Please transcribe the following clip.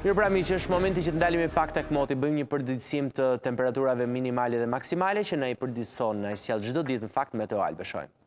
Mirë pra miq, është momenti që të ndalemi pak tek moti, bëjmë një përditësim të temperaturave minimale dhe maksimale që na i përditëson, na i sjell çdo ditë në fakt Meteo Albe, shohim.